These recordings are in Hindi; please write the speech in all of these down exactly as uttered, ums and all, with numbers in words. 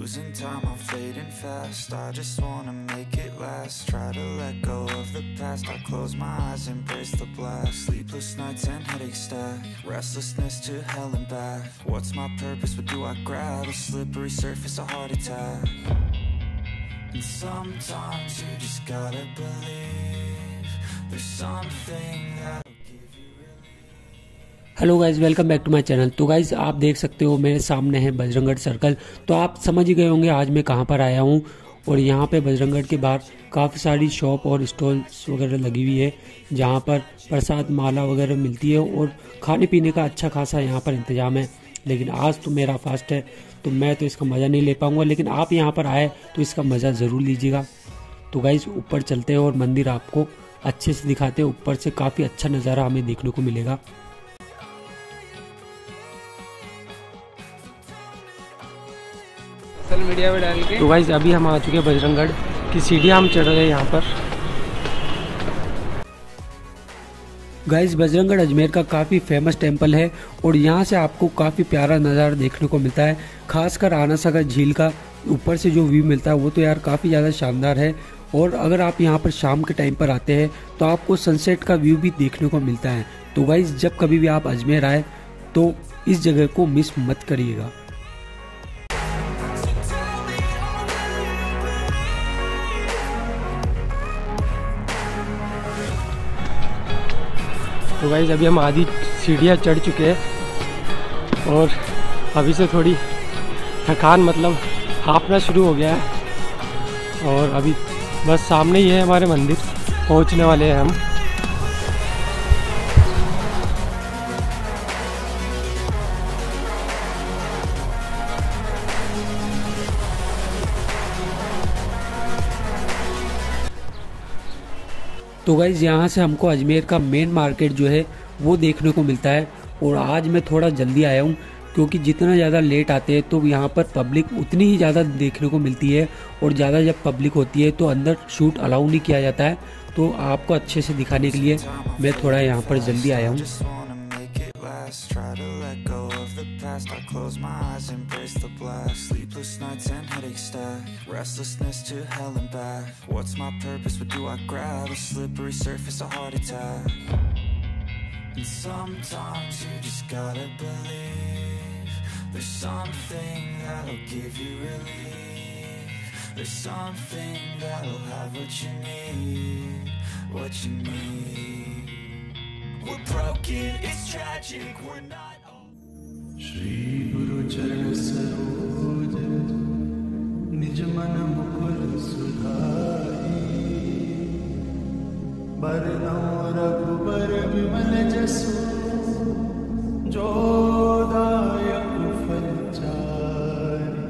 Losing time, I'm fading fast. I just wanna make it last. Try to let go of the past. I close my eyes, embrace the blast. Sleepless nights and headaches stack. Restlessness to hell and back. What's my purpose? What do I grab? A slippery surface, a heart attack. And sometimes you just gotta believe there's something that hello guys, welcome back to my channel. तो गाइज़ आप देख सकते हो मेरे सामने है बजरंगगढ़ सर्कल। तो आप समझ ही गए होंगे आज मैं कहाँ पर आया हूँ। और यहाँ पे बजरंगगढ़ के बाहर काफ़ी सारी शॉप और स्टॉल्स वगैरह लगी हुई है, जहाँ पर प्रसाद माला वगैरह मिलती है और खाने पीने का अच्छा खासा यहाँ पर इंतज़ाम है। लेकिन आज तो मेरा फास्ट है तो मैं तो इसका मज़ा नहीं ले पाऊँगा, लेकिन आप यहाँ पर आए तो इसका मज़ा ज़रूर लीजिएगा। तो गाइज़ ऊपर चलते हैं और मंदिर आपको अच्छे से दिखाते हैं। ऊपर से काफ़ी अच्छा नज़ारा हमें देखने को मिलेगा। मीडिया में डाल के तो गाइस अभी हम आ चुके हैं बजरंगगढ़ की सीढ़ियाँ हम चढ़ रहे हैं यहाँ पर। गाइस बजरंगगढ़ अजमेर का काफ़ी फेमस टेंपल है और यहाँ से आपको काफ़ी प्यारा नज़ारा देखने को मिलता है। खासकर आना सागर झील का ऊपर से जो व्यू मिलता है वो तो यार काफ़ी ज़्यादा शानदार है। और अगर आप यहाँ पर शाम के टाइम पर आते हैं तो आपको सनसेट का व्यू भी देखने को मिलता है। तो गाइस जब कभी भी आप अजमेर आए तो इस जगह को मिस मत करिएगा। तो गाइस अभी हम आधी सीढ़ियाँ चढ़ चुके हैं और अभी से थोड़ी थकान मतलब हाफना शुरू हो गया है। और अभी बस सामने ही है हमारे मंदिर, पहुंचने वाले हैं हम। तो गाइज़ यहाँ से हमको अजमेर का मेन मार्केट जो है वो देखने को मिलता है। और आज मैं थोड़ा जल्दी आया हूँ क्योंकि जितना ज़्यादा लेट आते हैं तो यहाँ पर पब्लिक उतनी ही ज़्यादा देखने को मिलती है। और ज़्यादा जब पब्लिक होती है तो अंदर शूट अलाउ नहीं किया जाता है। तो आपको अच्छे से दिखाने के लिए मैं थोड़ा यहाँ पर जल्दी आया हूँ। try to let go of the past. I close my eyes, embrace the blast. Sleepless nights and headaches stack. Restlessness to hell and back. What's my purpose? What do I grab? A slippery surface, a heart attack. And sometimes you just gotta believe there's something that'll give you relief. There's something that'll have what you need, what you need. We're broken, it's tragic, we're not all Shri Guru Charan Saroj Nij Man Mukur Sudhai Barnau Raghubar Vimal Jasu Jo Dayak Fal Chari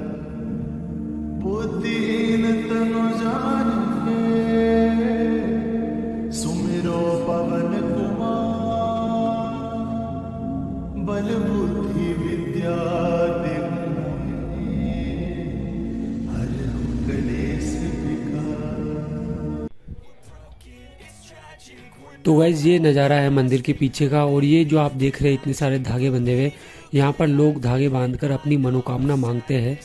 Buddhin Tanu Jaan Sumiro Pavan बल बुद्धि विद्या हर कलेश विकार। तो गाइस ये नज़ारा है मंदिर के पीछे का। और ये जो आप देख रहे हैं इतने सारे धागे बंधे हुए, यहाँ पर लोग धागे बांधकर अपनी मनोकामना मांगते हैं।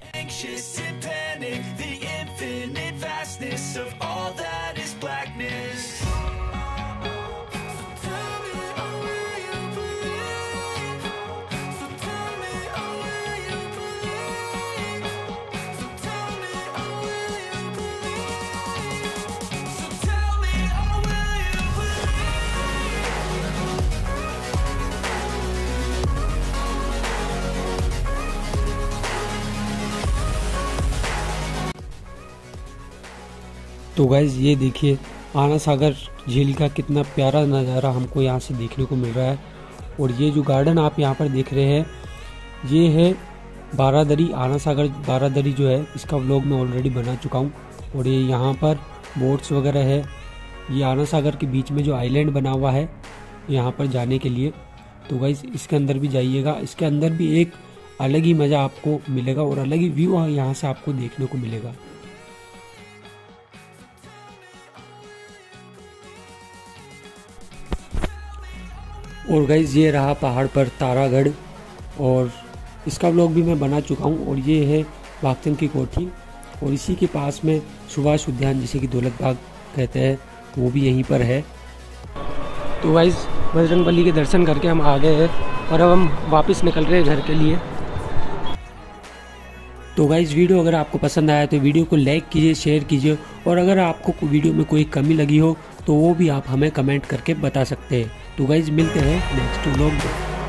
तो गाइज़ ये देखिए आना सागर झील का कितना प्यारा नज़ारा हमको यहाँ से देखने को मिल रहा है। और ये जो गार्डन आप यहाँ पर देख रहे हैं ये है बारादरी। आना सागर बारादरी जो है इसका व्लॉग मैं ऑलरेडी बना चुका हूँ। और ये यहाँ पर बोट्स वगैरह है। ये आना सागर के बीच में जो आइलैंड बना हुआ है यहाँ पर जाने के लिए। तो गाइज़ इसके अंदर भी जाइएगा, इसके अंदर भी एक अलग ही मज़ा आपको मिलेगा और अलग ही व्यू यहाँ से आपको देखने को मिलेगा। और गाइज़ ये रहा पहाड़ पर तारागढ़ और इसका व्लॉग भी मैं बना चुका हूँ। और ये है भागचंद की कोठी, और इसी के पास में सुभाष उद्यान जिसे कि दौलत बाग कहते हैं वो भी यहीं पर है। तो गाइस बजरंगबली के दर्शन करके हम आ गए हैं और अब हम वापस निकल रहे हैं घर के लिए। तो गाइस वीडियो अगर आपको पसंद आया तो वीडियो को लाइक कीजिए, शेयर कीजिए, और अगर आपको वीडियो में कोई कमी लगी हो तो वो भी आप हमें कमेंट करके बता सकते हैं। तो गाइस मिलते हैं नेक्स्ट व्लॉग में।